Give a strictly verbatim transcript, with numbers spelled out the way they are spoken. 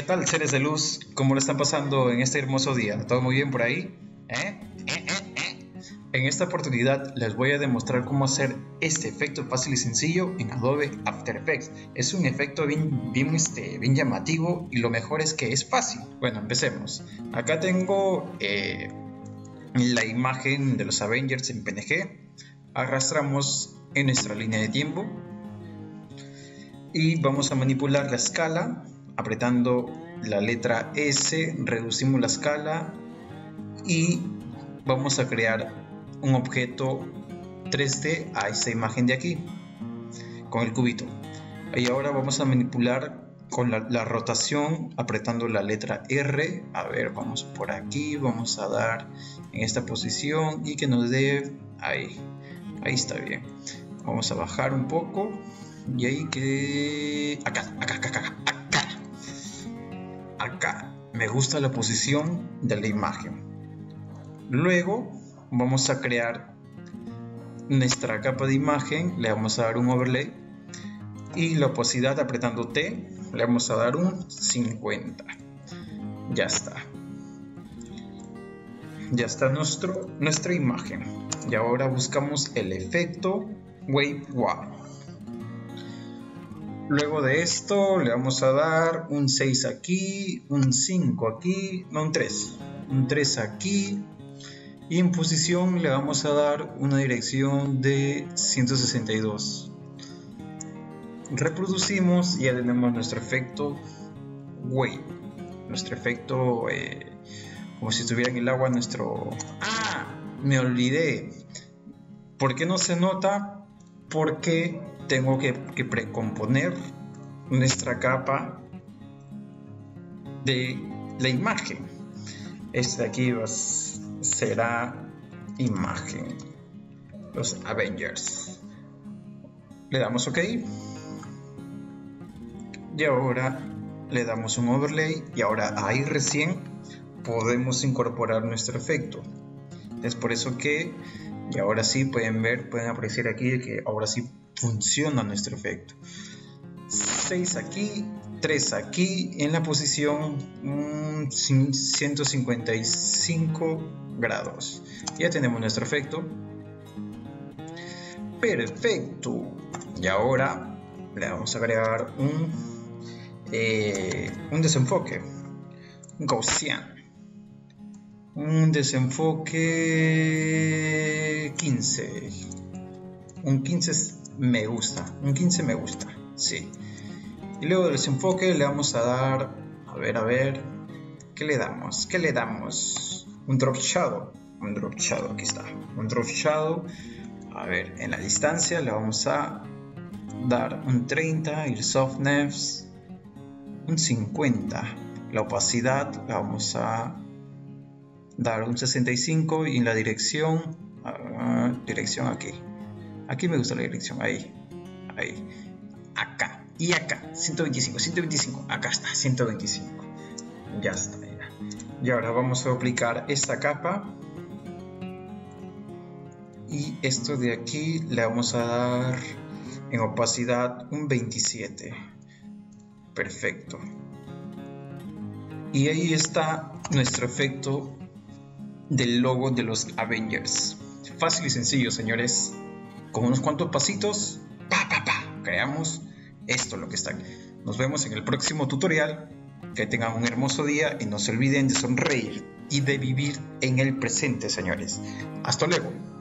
tal, seres de luz? ¿Cómo lo están pasando en este hermoso día? ¿Todo muy bien por ahí? ¿Eh? ¿Eh, eh, eh? En esta oportunidad les voy a demostrar cómo hacer este efecto fácil y sencillo en Adobe After Effects. Es un efecto bien, bien, este, bien llamativo y lo mejor es que es fácil. Bueno, empecemos. Acá tengo eh, la imagen de los Avengers en P N G. Arrastramos en nuestra línea de tiempo y vamos a manipular la escala apretando la letra S. Reducimos la escala y vamos a crear un objeto tres D a esta imagen de aquí con el cubito. Y ahora vamos a manipular con la, la rotación apretando la letra R. A ver, vamos por aquí, vamos a dar en esta posición y que nos dé ahí. Ahí está bien. Vamos a bajar un poco y ahí que acá, acá, acá, acá, acá. Acá me gusta la posición de la imagen. Luego vamos a crear nuestra capa de imagen, le vamos a dar un overlay y la opacidad apretando T le vamos a dar un cincuenta. Ya está. Ya está nuestro, nuestra imagen. Y ahora buscamos el efecto Wave Wow. Luego de esto le vamos a dar un seis aquí, un cinco aquí, no, un tres. Un tres aquí. Y en posición le vamos a dar una dirección de ciento sesenta y dos. Reproducimos y ya tenemos nuestro efecto Wave. Nuestro efecto eh, como si estuviera en el agua nuestro... ¡Ah! Me olvidé. ¿Por qué no se nota? Porque tengo que, que precomponer nuestra capa de la imagen. Esta de aquí va, será imagen. Los Avengers. Le damos OK. Y ahora le damos un overlay. Y ahora ahí recién podemos incorporar nuestro efecto. Es por eso que, y ahora sí pueden ver, pueden apreciar aquí que ahora sí funciona nuestro efecto. seis aquí, tres aquí, en la posición mmm, ciento cincuenta y cinco grados. Ya tenemos nuestro efecto. Perfecto. Y ahora le vamos a agregar un, eh, un desenfoque, un Gaussian. Un desenfoque quince. Un quince me gusta. Un quince me gusta. Sí. Y luego del desenfoque le vamos a dar. A ver, a ver. ¿Qué le damos? ¿Qué le damos? Un drop shadow. Un drop shadow. Aquí está. Un drop shadow. A ver, en la distancia le vamos a dar un treinta. Y el softness un cincuenta. La opacidad la vamos a dar un sesenta y cinco y en la dirección uh, dirección aquí aquí me gusta la dirección, ahí ahí, acá y acá, ciento veinticinco, ciento veinticinco, acá está, ciento veinticinco, ya está, ya. Y ahora vamos a aplicar esta capa y esto de aquí le vamos a dar en opacidad un veintisiete. Perfecto. Y ahí está nuestro efecto del logo de los Avengers. Fácil y sencillo, señores. Con unos cuantos pasitos, pa, pa, pa, creamos esto, lo que está. Nos vemos en el próximo tutorial. Que tengan un hermoso día y no se olviden de sonreír y de vivir en el presente, señores. Hasta luego.